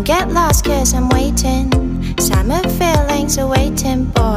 Don't get lost cause I'm waiting. Summer feelings are waiting, boy.